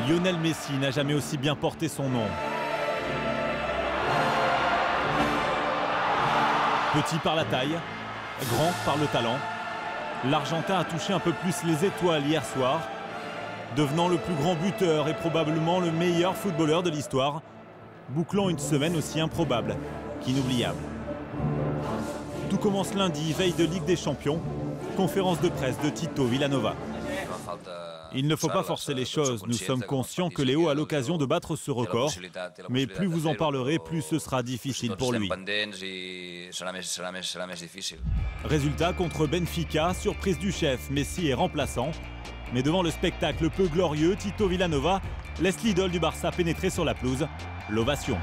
Lionel Messi n'a jamais aussi bien porté son nom. Petit par la taille, grand par le talent, l'Argentin a touché un peu plus les étoiles hier soir, devenant le plus grand buteur et probablement le meilleur footballeur de l'histoire, bouclant une semaine aussi improbable qu'inoubliable. Tout commence lundi, veille de Ligue des Champions, conférence de presse de Tito Vilanova. Il ne faut pas forcer les choses, nous sommes conscients que Léo a l'occasion de battre ce record, mais plus vous en parlerez, plus ce sera difficile pour lui. Résultat contre Benfica, surprise du chef, Messi est remplaçant, mais devant le spectacle peu glorieux, Tito Vilanova laisse l'idole du Barça pénétrer sur la pelouse, l'ovation.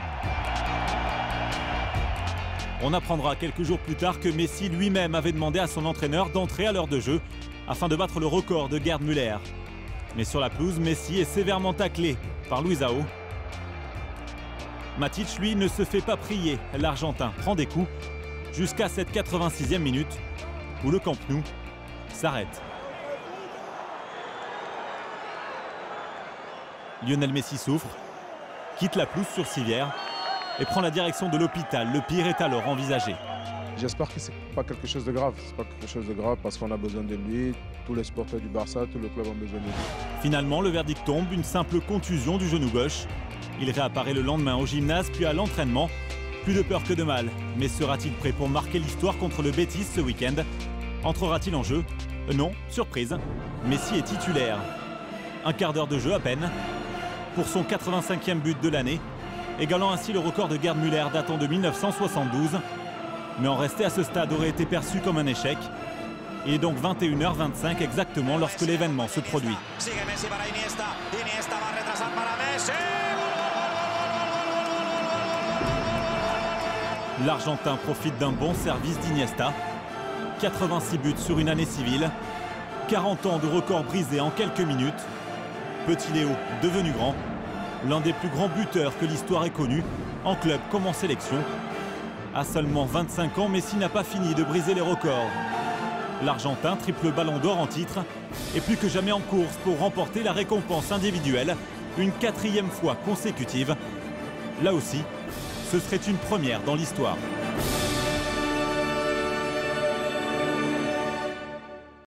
On apprendra quelques jours plus tard que Messi lui-même avait demandé à son entraîneur d'entrer à l'heure de jeu afin de battre le record de Gerd Müller. Mais sur la pelouse, Messi est sévèrement taclé par Luisao. Matic, lui, ne se fait pas prier. L'Argentin prend des coups jusqu'à cette 86e minute où le Camp Nou s'arrête. Lionel Messi souffre, quitte la pelouse sur civière et prend la direction de l'hôpital. Le pire est alors envisagé. J'espère que c'est pas quelque chose de grave. C'est pas quelque chose de grave parce qu'on a besoin de lui. Tous les supporters du Barça, tout le club ont besoin de lui. Finalement, le verdict tombe, une simple contusion du genou gauche. Il réapparaît le lendemain au gymnase puis à l'entraînement. Plus de peur que de mal. Mais sera-t-il prêt pour marquer l'histoire contre le Betis ce week-end? Entrera-t-il en jeu? Non, surprise. Messi est titulaire. Un quart d'heure de jeu à peine pour son 85e but de l'année, égalant ainsi le record de Gerd Müller datant de 1972. Mais en rester à ce stade aurait été perçu comme un échec. Il est donc 21h25 exactement lorsque l'événement se produit. L'Argentin profite d'un bon service d'Iniesta. 86 buts sur une année civile. 40 ans de record brisé en quelques minutes. Petit Léo, devenu grand, l'un des plus grands buteurs que l'histoire ait connu, en club comme en sélection. À seulement 25 ans, Messi n'a pas fini de briser les records. L'Argentin, triple ballon d'or en titre, est plus que jamais en course pour remporter la récompense individuelle, une 4e fois consécutive. Là aussi, ce serait une première dans l'histoire.